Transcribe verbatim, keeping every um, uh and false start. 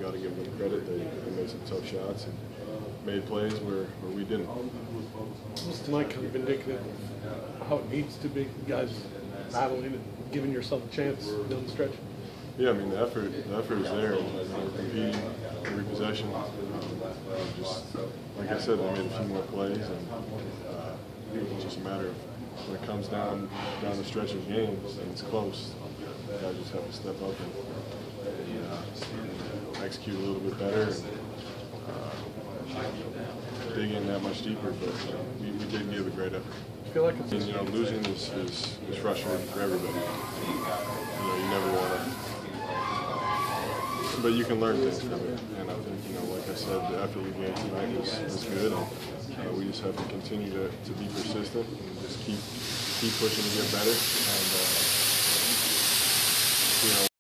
got to give them credit. They, they made some tough shots and made plays where, where we didn't. What's tonight kind of indicative of how it needs to be? You guys battling and giving yourself a chance down the stretch? Yeah, I mean, the effort, the effort is there. And, you know, we're competing every possession. Um, just, like I said, they made a few more plays, and uh, it's just a matter of when it comes down down the stretch of games and it's close, guys just have to step up and, and, uh, and execute a little bit better and uh, dig in that much deeper. But you know, we, we did give a great effort. I feel like it's and, you know, losing is, is, is frustrating for everybody. You know, you never want to. But you can learn things from it, and I think, you know, like I said, the effort we gave tonight was, was good, and uh, we just have to continue to, to be persistent and just keep keep pushing to get better, and uh, you know.